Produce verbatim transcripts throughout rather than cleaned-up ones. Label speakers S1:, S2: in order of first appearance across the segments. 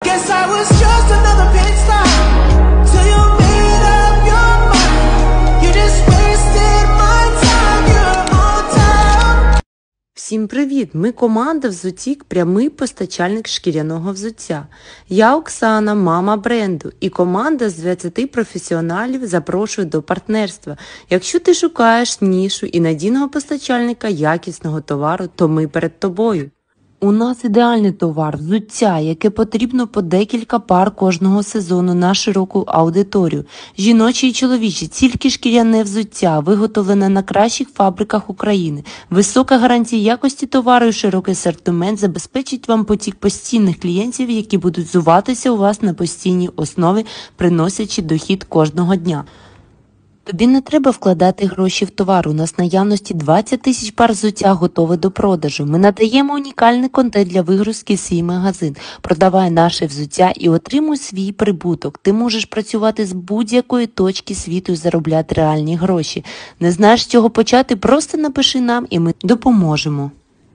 S1: Guess I was just another pit stop till you made up your mind. You just wasted my time. You're on time.
S2: Всім привіт! Ми команда «Взуттік», прямий постачальник шкіряного взуття. Я Оксана, мама бренду, і команда з двадцяти професіоналів запрошує до партнерства. Якщо ти шукаєш нішу і надійного постачальника якісного товару, то ми перед тобою. У нас ідеальний товар – взуття, яке потрібно по декілька пар кожного сезону на широку аудиторію. Жіночі і чоловічі, тільки шкіряне взуття, виготовлене на кращих фабриках України. Висока гарантія якості товару і широкий асортимент забезпечить вам потік постійних клієнтів, які будуть взуватися у вас на постійній основі, приносячи дохід кожного дня. Тобі не треба вкладати гроші в товар, у нас в наявності двадцять тисяч пар взуття готові до продажу. Ми надаємо унікальний контент для вигрузки в свій магазин. Продавай наше взуття і отримуй свій прибуток. Ти можеш працювати з будь-якої точки світу і заробляти реальні гроші. Не знаєш, з чого почати? Просто напиши нам і ми допоможемо.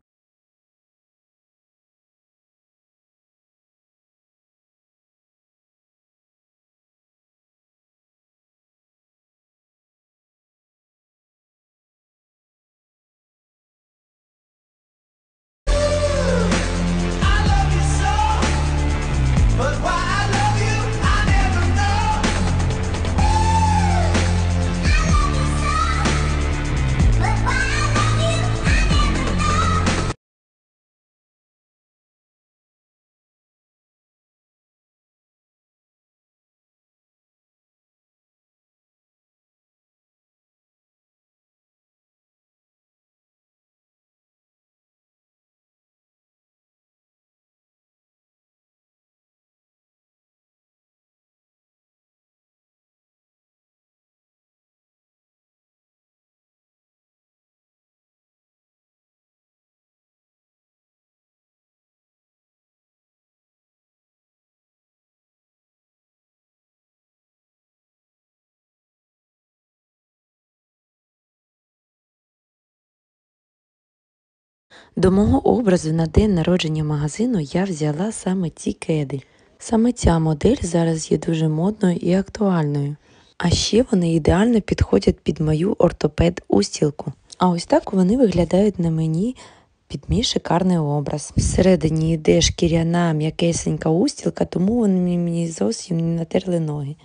S2: До мого образу на день народження магазину я взяла саме ці кеди. Саме ця модель зараз є дуже модною і актуальною. А ще вони ідеально підходять під мою ортопед-устілку. А ось так вони виглядають на мені під мій шикарний образ. Всередині йде шкіряна м'якесенька устілка, тому вони мені зовсім не натерли ноги.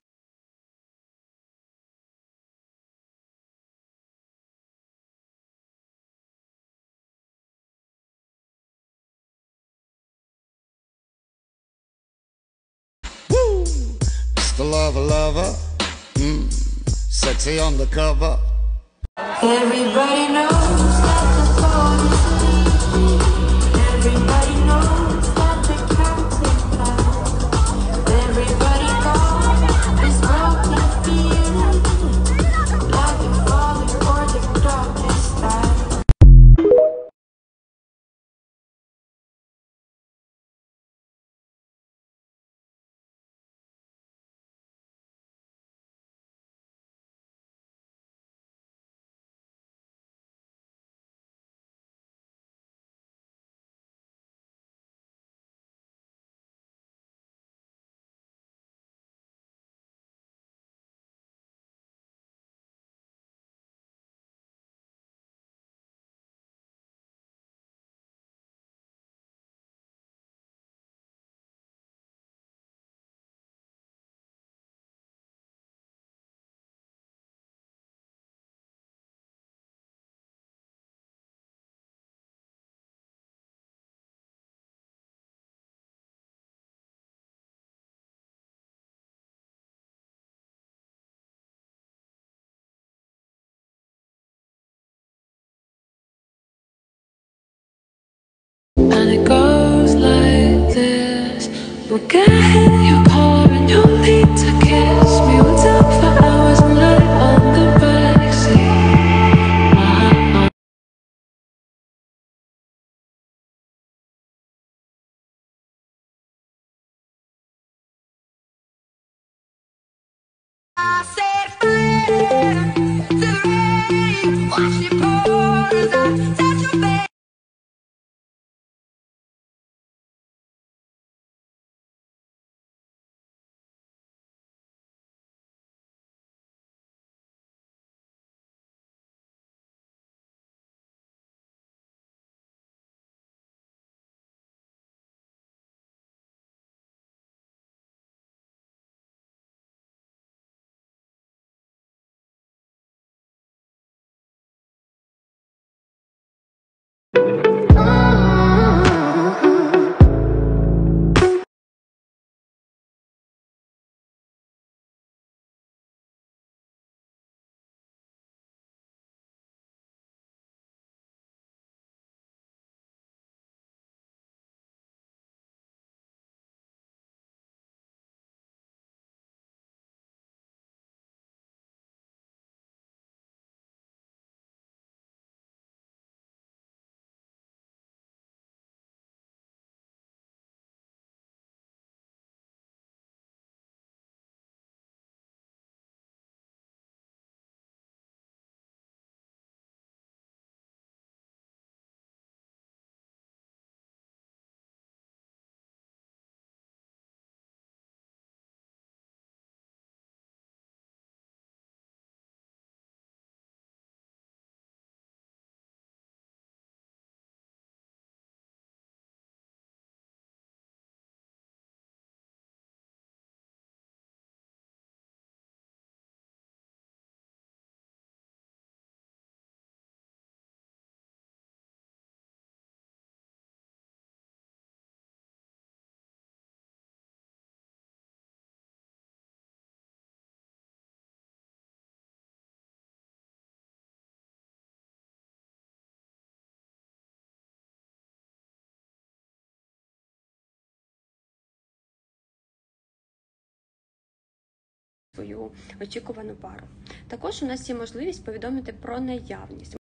S3: The lover, lover, mm, sexy on the cover.
S1: Everybody knows that the phone is sleeping. Everybody knows that the cat is blind. Everybody knows this broken feeling, like you're falling for the darkest night.
S4: And it goes like this. Forget your power and your need to kiss me. We'll talk for hours and lie on the backseat. Uh-huh.
S1: I said fire to the rain, watch it pour as I touch your face.
S5: Свою очікувану пару. Також у нас є можливість повідомити про наявність